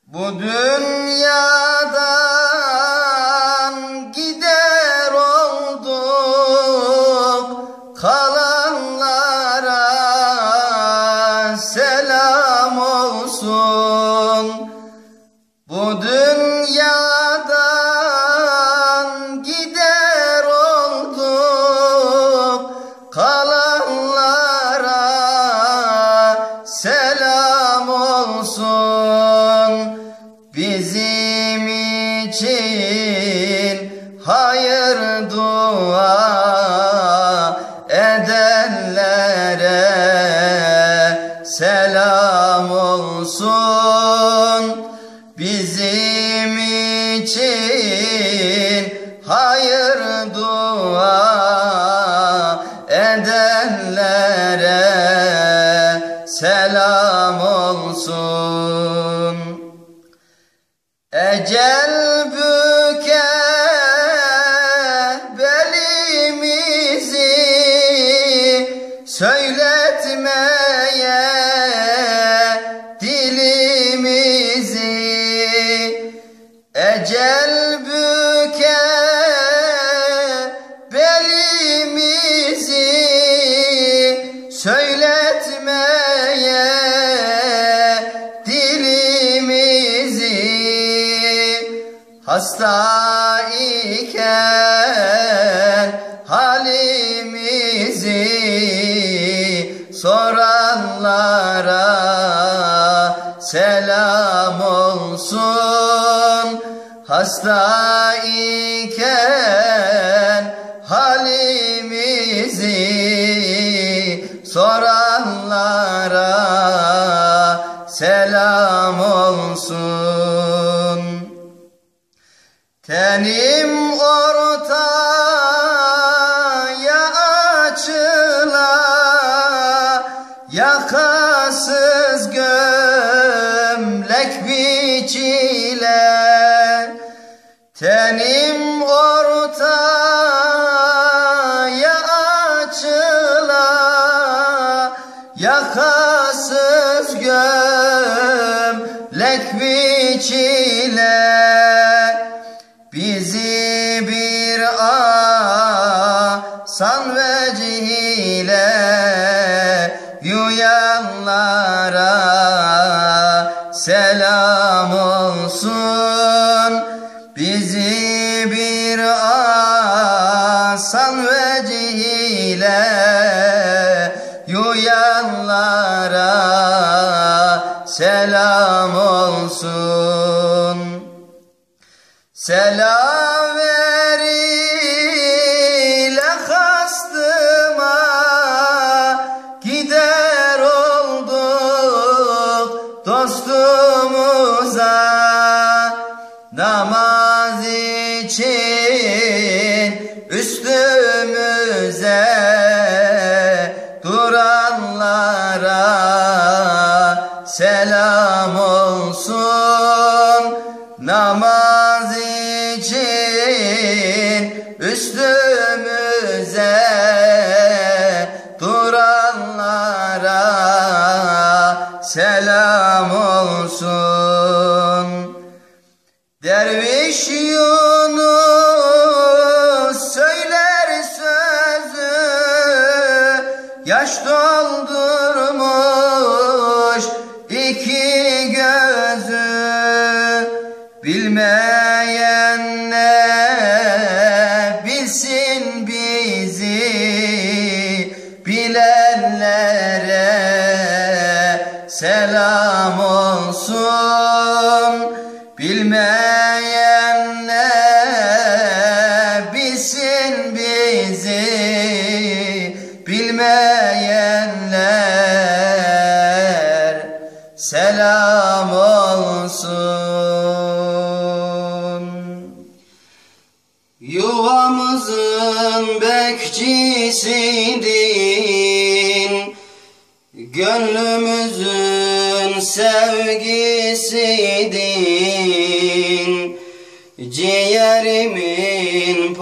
Bu dünyadan gider olduk, kalanlara selam olsun. Bu dünyadan gider olduk, kalanlara selam olsun. Bizim için hayır dua edenlere selam olsun. Bizim için hayır dua edenlere selam olsun. Ecel büke belimizi söyletmeye dilimizi. Ecel büke belimizi söyletmeye dilimizi. Hasta iken halimizi soranlara selam olsun. Hasta iken halimizi soranlara selam olsun. Tenim ortaya açıla, yakasız gömlek biçile. Tenim ortaya açıla, yakasız gömlek biçile. Bizi bir asan vecihle yuyanlara selam olsun. Bizi bir asan vecihle yuyanlara selam olsun. Selaveriyle hastıma gider olduk dostumuza. Namaz için üstümüze duranlara selam olsun. Namaz için üstümüze duranlara selam olsun. Derviş Yunus söyler sözü, yaş doldurmuş iki gözü. Bilmeyen ne bilsin bizi, bilenlere selam olsun. Bilmeyen ne bilsin bizi, bilmeyenler selam olsun. Yuvamızın bekçisin, gönlümüzün sevgisidin. Ciğerimin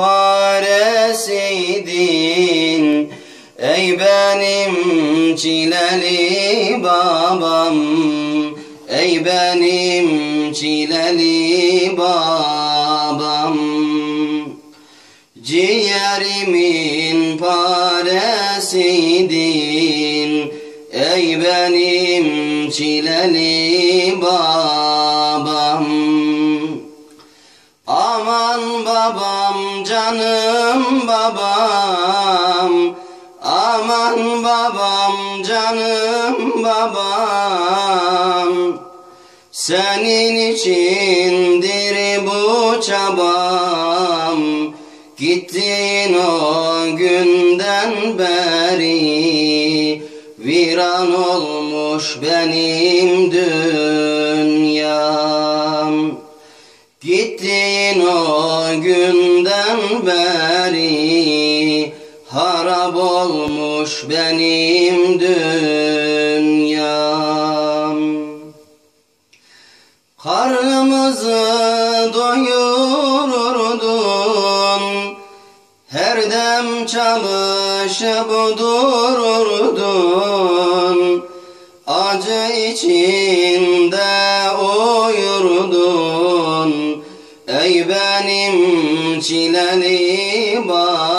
paresiydin, ey benim çileli babam, ey ey benim çileli babam. Ciğerimin paresiydin, ey benim çileli babam. Aman babam, canım babam, aman babam, canım babam. Senin içindir bu çabam, gittin o günden beri. Viran olmuş benim dünyam. Gittin o günden beri, harap olmuş benim dünyam. Karnımızı doyururdun, her dem çalışıp dururdun. Acı içinde uyurdun, ey benim çileli babam.